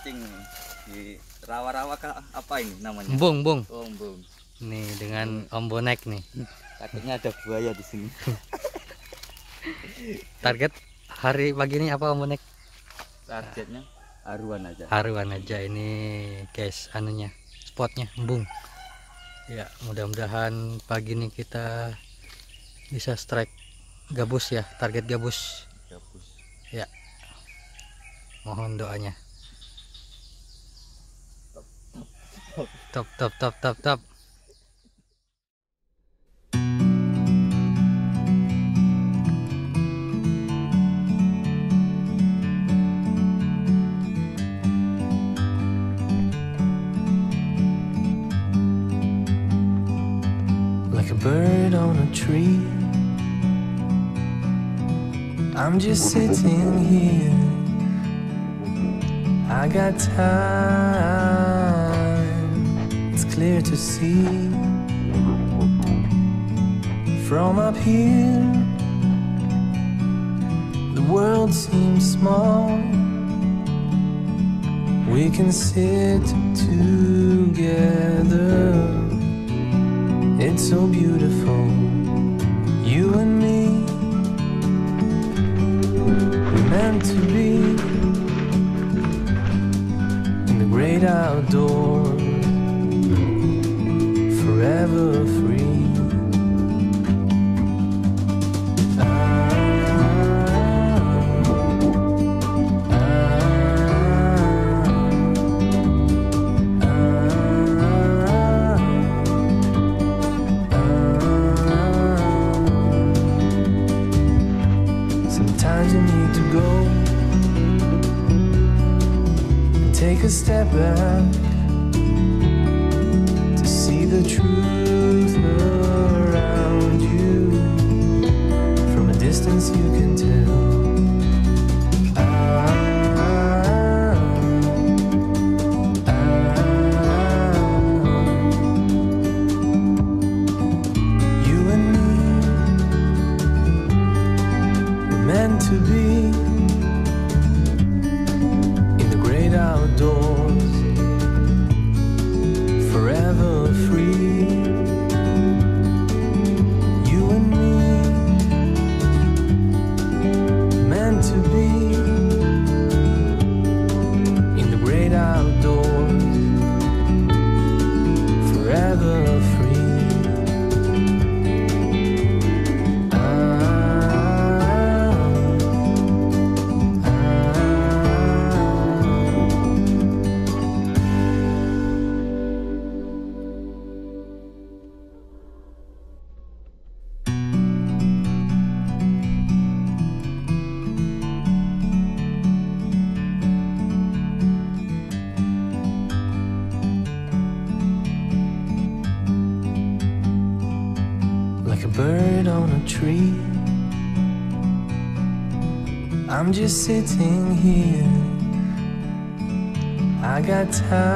mancing di rawa-rawa apa ini namanya? Embung, bung. Oh, embung. Nih dengan Om Bonek nih. Takutnya ada buaya di sini. Target hari pagi ini apa Om Bonek? Targetnya haruan aja. Haruan aja ini guys, anunya spotnya embung. Ya mudah-mudahan pagi ini kita bisa strike gabus ya, target gabus. Gabus. Ya, mohon doanya. Top top top top top. Like a bird on a tree, I'm just sitting here. I got time, it's clear to see. From up here, the world seems small. We can sit together. It's so beautiful, you and me. We're meant to be in the great outdoors, forever free. Sometimes you need to go and take a step back to see the truth around you. From a distance you can tell. You and me, we're meant to be in the great outdoors, forever free. You and me, meant to be in the great outdoors, forever free. Like a bird on a tree, I'm just sitting here. I got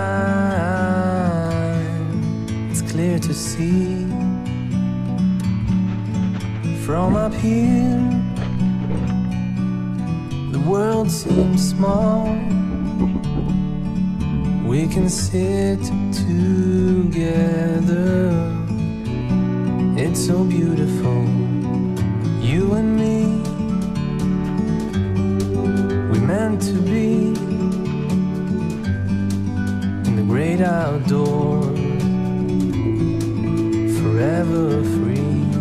time, it's clear to see. From up here, the world seems small. We can sit together. It's so beautiful, you and me. We're meant to be in the great outdoors, forever free.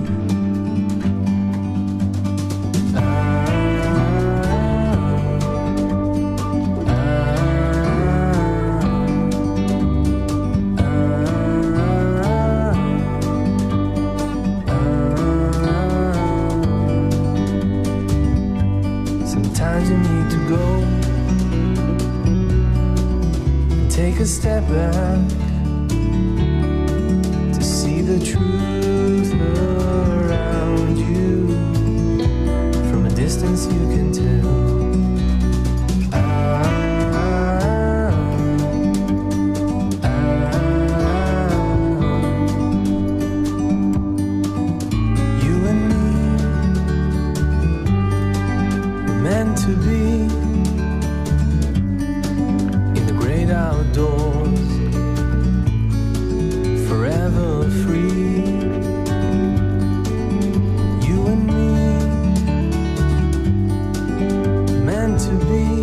Sometimes you need to go and take a step back to see the truth around you. From a distance you can tell. You and me, meant to be in the be